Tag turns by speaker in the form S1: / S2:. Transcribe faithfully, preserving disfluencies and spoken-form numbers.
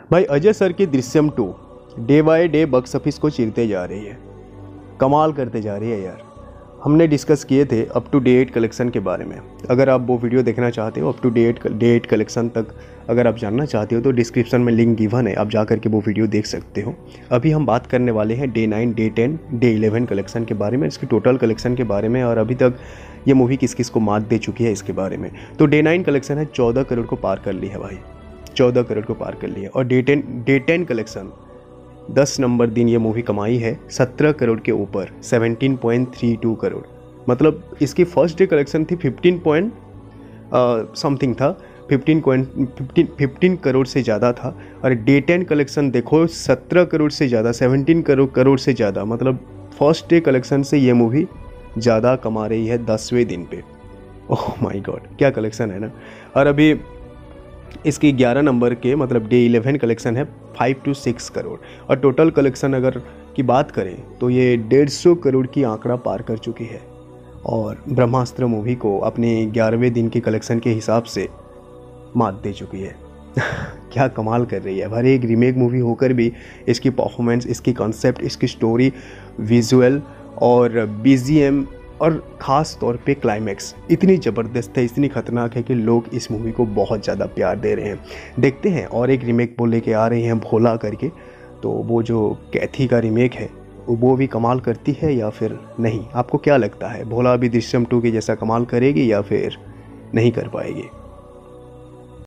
S1: भाई अजय सर की Drishyam two day by day box office को चीरते जा रही है, कमाल करते जा रही है यार। हमने डिस्कस किए थे अप टू डेट कलेक्शन के बारे में। अगर आप वो वीडियो देखना चाहते हो up to date date collection तक अगर आप जानना चाहते हो तो डिस्क्रिप्शन में लिंक गिवन है, आप जा कर के वो वीडियो देख सकते हो। अभी हम बात करने वाले हैं day nine, day ten, day eleven collection के बारे में, इसकी टोटल कलेक्शन के बारे में और अभी तक ये मूवी किस किस को मात दे चुकी है इसके बारे में। तो डे नाइन कलेक्शन है चौदह करोड़ को पार कर ली है भाई, चौदह करोड़ को पार कर ली है। और day ten day ten collection दस नंबर दिन ये मूवी कमाई है सत्रह करोड़ के ऊपर, सत्रह पॉइंट तीन दो करोड़। मतलब इसकी फर्स्ट डे कलेक्शन थी पंद्रह पॉइंट समथिंग था, पंद्रह पॉइंट पंद्रह करोड़ से ज़्यादा था। और डे टेन कलेक्शन देखो सत्रह करोड़ से ज़्यादा, सत्रह करोड़ करोड़ से ज़्यादा। मतलब फर्स्ट डे कलेक्शन से ये मूवी ज़्यादा कमा रही है दसवें दिन पे। ओह माय गॉड, क्या कलेक्शन है ना। और अभी इसकी ग्यारह नंबर के मतलब डे इलेवन कलेक्शन है फाइव टू सिक्स करोड़। और टोटल कलेक्शन अगर की बात करें तो ये डेढ़ सौ करोड़ की आंकड़ा पार कर चुकी है और ब्रह्मास्त्र मूवी को अपने ग्यारहवें दिन के कलेक्शन के हिसाब से मात दे चुकी है। क्या कमाल कर रही है। हर एक रीमेक मूवी होकर भी इसकी परफॉर्मेंस, इसकी कॉन्सेप्ट, इसकी स्टोरी, विजुअल और बीजीएम और ख़ास तौर पे क्लाइमैक्स इतनी ज़बरदस्त है, इतनी ख़तरनाक है कि लोग इस मूवी को बहुत ज़्यादा प्यार दे रहे हैं। देखते हैं और एक रीमेक वो लेके आ रहे हैं भोला करके, तो वो जो कैथी का रीमेक है वो भी कमाल करती है या फिर नहीं। आपको क्या लगता है, भोला भी दृश्यम टू के जैसा कमाल करेगी या फिर नहीं कर पाएगी?